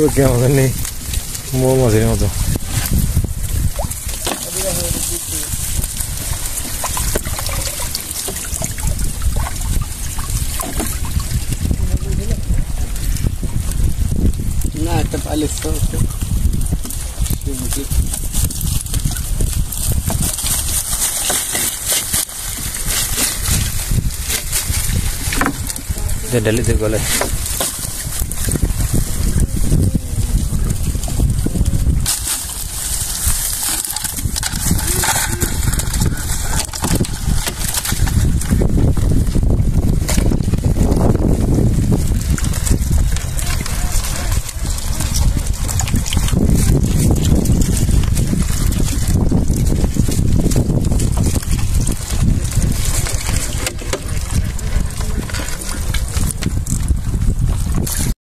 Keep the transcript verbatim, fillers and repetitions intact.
क्या मत नहीं वो मजे मत ना तो पालिस तो डेली से गले